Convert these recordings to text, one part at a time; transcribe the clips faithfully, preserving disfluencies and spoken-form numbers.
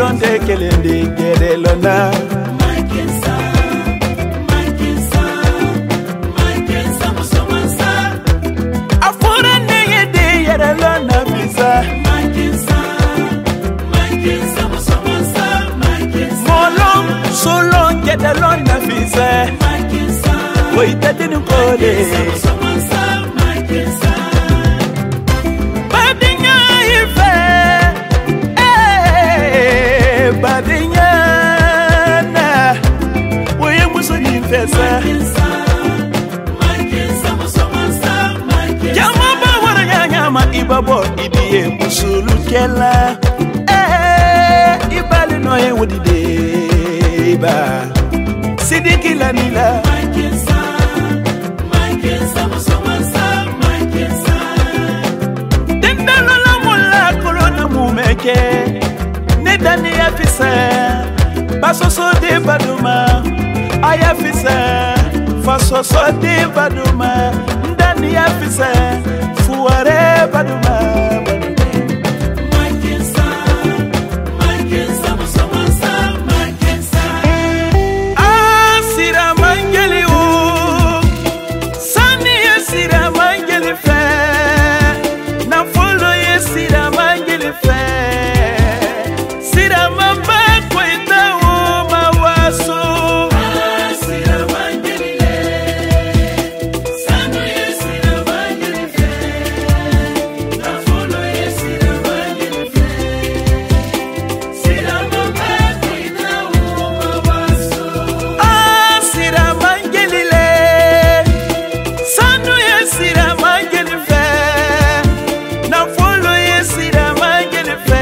Salonde kelende gerelona Makensa, Makensa, Makensa musomansa. Afura neye de yerelona visa Makensa, Makensa musomansa. Makensa. Molong solong gerelona visa Makensa. Oita dinu kode Musomansa. Makensa. Badinya ife Eh Badinya na Oye muso nifesa Makensa, Makensa musomansa. Makensa. Jama ba wara nyama ibabo ibiye musulu kela Eh ibali no ye wudide iba Sidiki la nila Makensa, Makensa musomansa. Makensa. Dendalo la mula kolona mumeke Nedani ya fisa Basoso de baduma Aya fisa Fasoso de baduma Ndani ya fisa Fuare baduma Makensa, Makensa musomansa. Makensa. Asira mangeli u Sani ya sira mangeli fe Na folo ya sira mangeli fe Sira mamba kwa ita u mawaso Sira mangelile, sanu ye sira mangelife, na folo ye sira mangelife. Sira mamba kuina umawaso. Asira mangeli le Sanu ya sira mangeli fe Na folo ya sira mangeli fe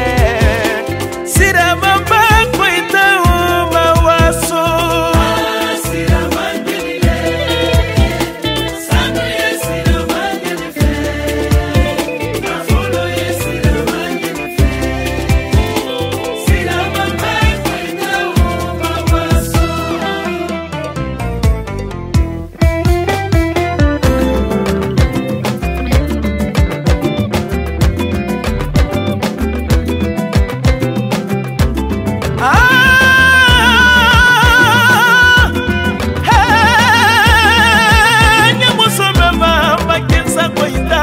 Sira mamba kwa ita u mawaso Sira mangelile, sanu ye sira mangelife, na folo ye sira mangelife. Sira mamba kuina umawaso. Ah, hey, nyamusome mama kensa koita.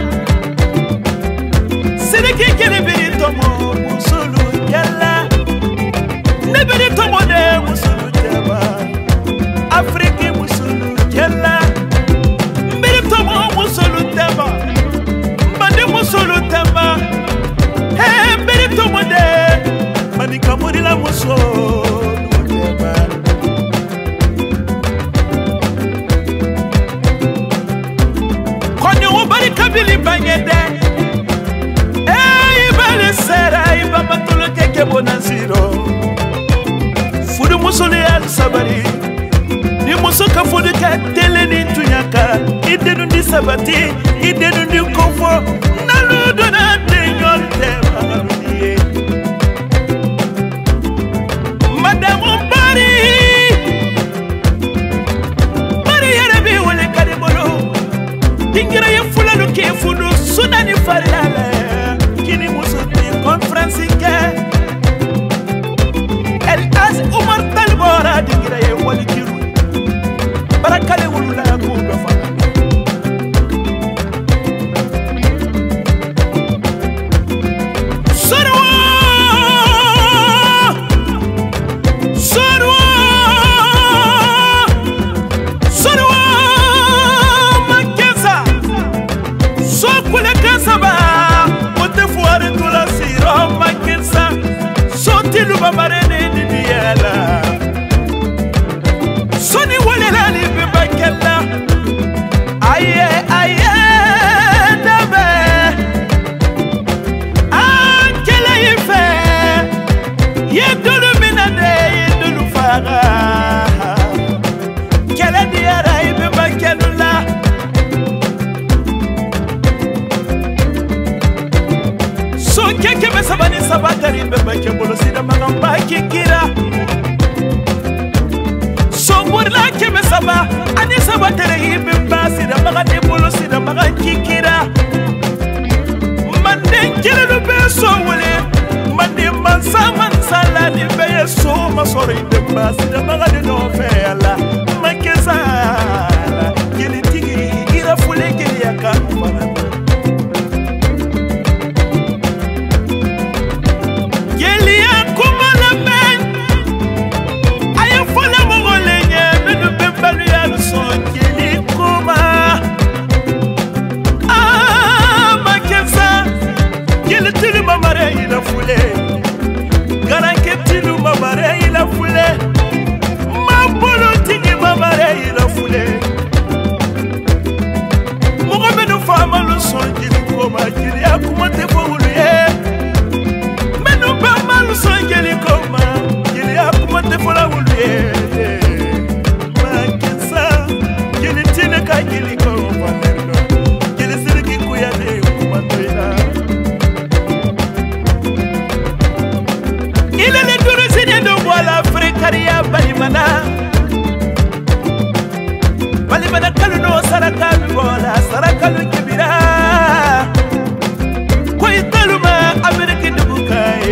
Sidiki kilibiri tomo musulu jala. Nebiri tomo de musulu jaba. Afriki musulu jala. Mbiri tomo musulu tema. Mbadi musulu tema. Hey, mbiri tomo de. Mani kamuri la musulu jaba. Konyo ubari kabili banyede Eh ibali sera iba matolo keke bonaziro Fudu musuli ya sabari Ni musuka fudu ka tele ni tunyaka Idenu ni sabati, idenu ni kofo Naludo na tenyolte maharudiye Madamu bari Bari yarabi wale kadebolo Dingira ye fulanu ke fudu sunani farilale Kini musuti conference ke El Az Umar Talbora dingira ye wali kiru Barakale wulula kuga fana Sorwa Sorwa Sorwa Makensa Sokule kasaba Ote fuare tula siro Makensa Sotilu babarene nidiyala Soni walela ni bibakela Aye aye dabe Ankele ife Yedulu minade yedulu faga Kele diyara ibibakelula So keke be sabani sabatari bebeke bolo sida magamba kikira So burla kebe saba ani sabatari bemba sida magade bolo sida magan kikira Mande kire no be so wole mande ma man saman sala ni beye so masori de basi de magade no fela makeza geli tigi ira fule geli yakana geli yakuma la men ayo fole mogolenye menu bebalu ya son geli kuma ah makeza geli tigi mamare ira fule garanketilu mamare ila fule mabolo tigi mamare ila fule mugo menu fama lo sonjili koma jili akuma te fowulu ye menu bama lo sonjili koma jili akuma te fowulu ye makensa jili tine ka jili koma nendo jili siriki kuyane kuma toina il est le tourisme de voilà Africaria Balimana Balimana Kaluno Saraka Bola Saraka Kibira Koitaluma American Bukai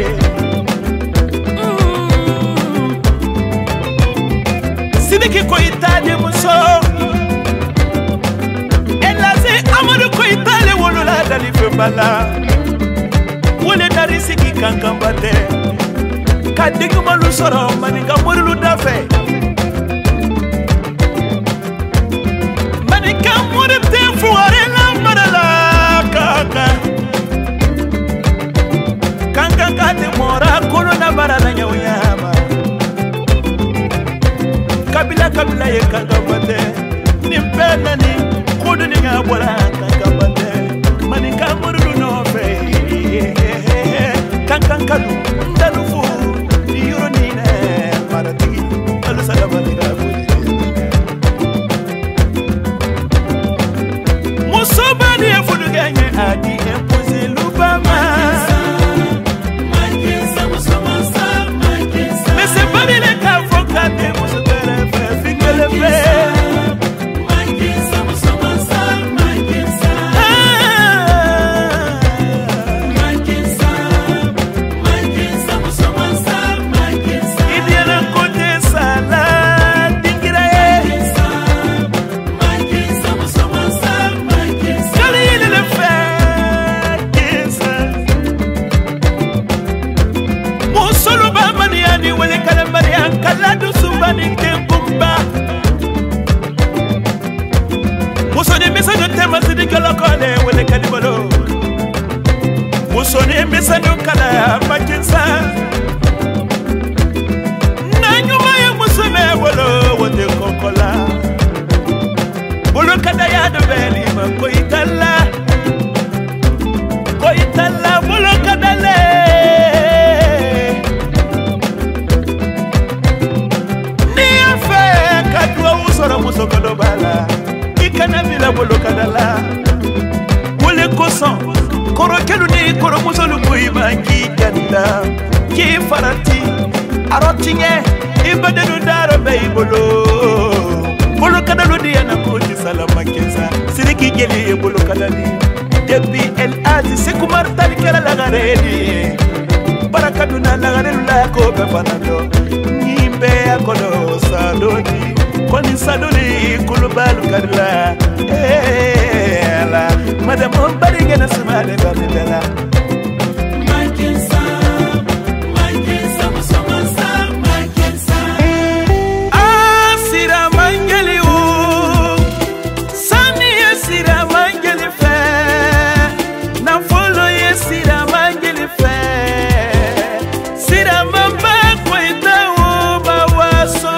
Sidiki Koitali Muso Elaze Amadu Koitali Wolola Dalifembala Wole Darisiki Kankambate Kadig malu soro maninga murulu dafe maninga murte fuare la marala kaka kaka kate mora kono na barala nyawama kabila kabila ye kaka bate nimpena ni kudu ni ngabora kaka bate maninga murulu no fe kaka kalu ndalufu Musobani ya fudu genye adi empoze lubama Mese bani le kafokate musobere fe fingele fe Musoni misa no tema sidi kala kone wele kanibalo Musoni misa no kala makinsa Nanyuma ya musume wolo wote kokola Bolo kada ya de beli ma koitala Koitala bolo kada le Ni afe kadwa usora musokodo bala Ikana bila bolo kadala Wole kosan Koro kelu ni koro musolu kuima ki kanda Ki farati Arotinye Ibadenu daro bei bolo Bolo kadalu diya na kuti salama kesa Siriki geli bolo kadali Depi el azi sekumar tali kera lagareli Barakaduna lagarelu la kobe fanando Nyimbe akodo sadoni Kwani sadoni kulubalu kadla Eh la Madame Mbari gena sumade badela Makinsa Makinsa musomansa Makinsa Ah sira mangeli u Sani ya sira mangeli fe Na follow ye sira mangeli fe Sira mamba kweta u bawaso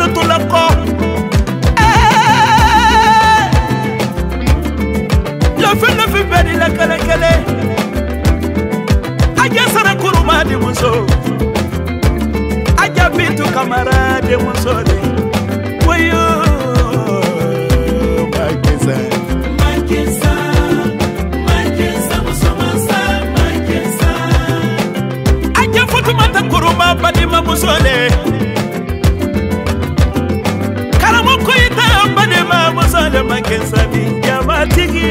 to la ko la fe la fe bedi la kale kale aja sara kuruma di muso aja bintu kamara de muso de wayo makisa makisa makisa muso mansa makisa aja Fatumata kuruma badi ma muso de karamo koyita badi ma muso de makisa di jamatigi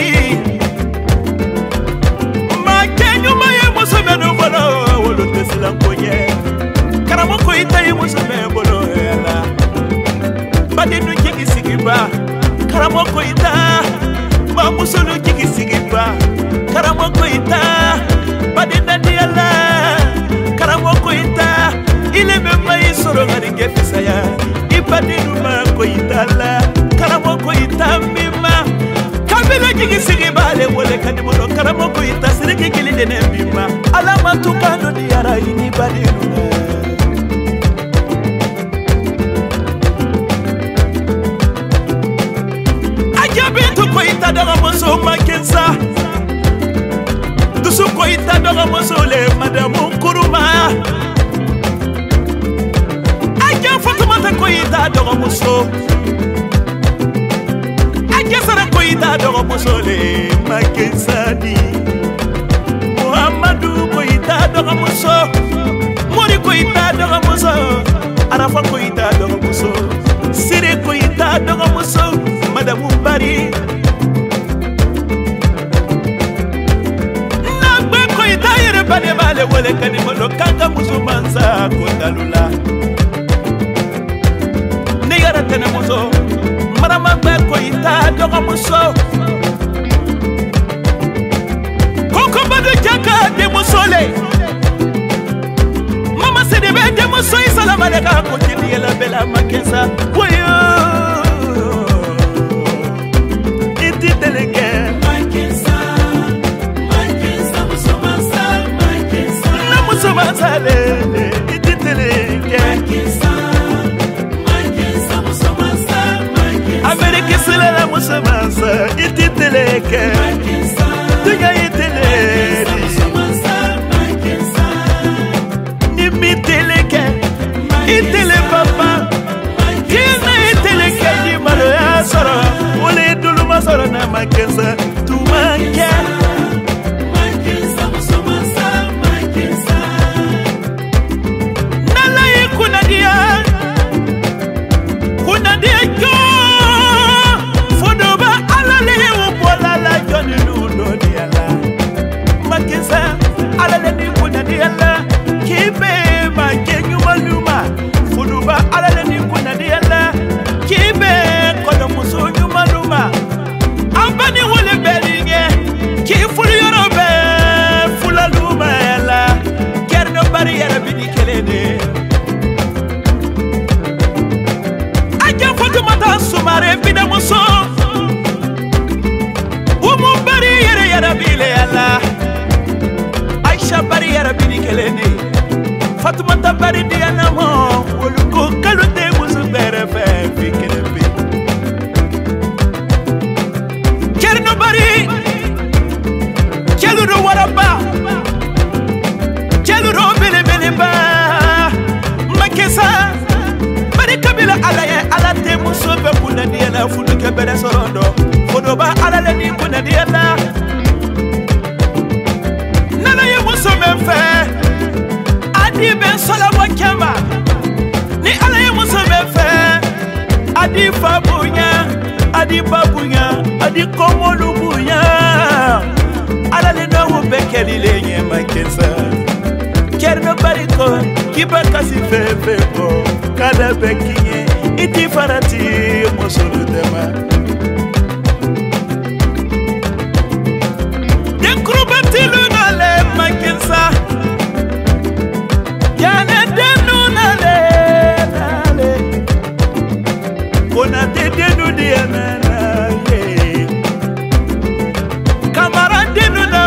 karamo ko ita yi muso me bolo ela badi nu jigi sigiba karamo ko ita ma muso nu jigi sigiba karamo ko ita badi nadiala karamo ko ita ile me mai soro ngari gefisaya ibadi nu ma ko ita la karamo ko ita mima kabila jigi sigiba le wole kadimo karamo ko ita sirike gili de ne mima alama tukando di yara ini badi nu koita daga moso makensa dusu koita daga moso le madamu kuruma aja Fatumata koita daga moso aja sara koita daga moso le makensa di Muhammadu koita daga moso mori koita daga moso arafa koita daga moso sire koita daga moso madamu bari bade bale wole kani mono kanga muso mansa kondalula ne yara tene muso marama be ko ita dogo muso koko bado jaka de musole mama se de be de muso salama le ka ko tini la bela makensa woyo iti deleke Masale, ititeleke. Makisa, makisa muso mansa, makisa. Amerika sila la muso mansa, ititeleke. Makisa, tunya iteleke. Muso mansa, makisa. Nimiteleke, itele papa. Kina iteleke di malo ya soro, ole dulu masoro na makisa, tumanke. Aja Fatumata sumare bida muso umu bari yere yere bile ala Aisha bari yere bini kelene Fatumata bari diana mo uluko kalute muso bere fe fikelepe Kerno bari Keluro waraba Keluro bele bele ba Makesa bari kabila alaye alate muso be kuna diela funu ke bere sorondo fodoba alale ni kuna diela nana ye muso menfe adi ben sala wakema ni alaye muso menfe adi fabunya adi babunya adi komolubunya alale no bekeli lenye makesa kerno bariko kiba kasi fefe ko kada bekinye iti farati mosulu tema den krubati lunale makensa yana denu nale nale kona te denu diana nale kamara denu na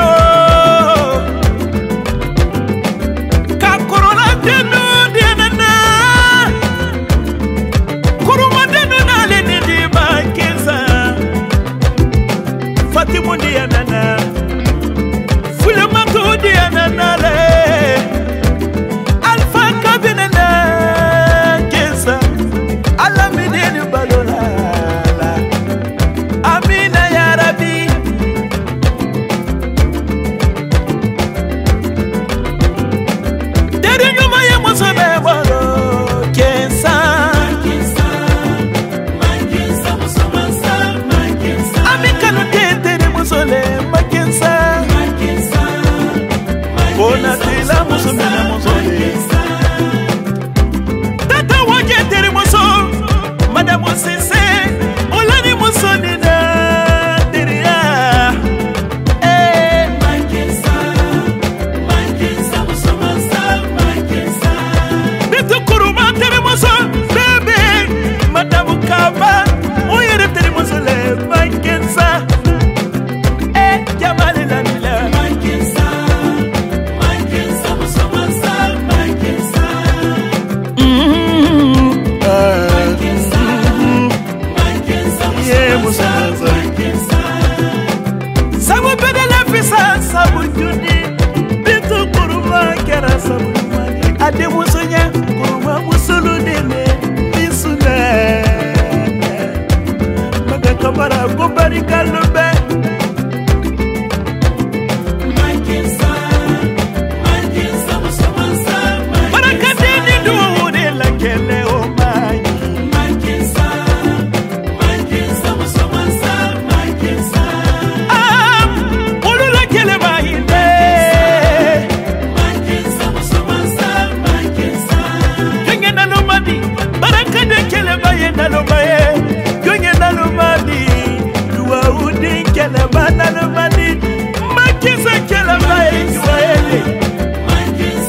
kele banana mani makisa kele mai Israeli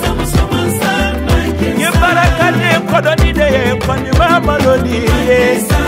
ye baraka ne kodoni de kwani mama lodi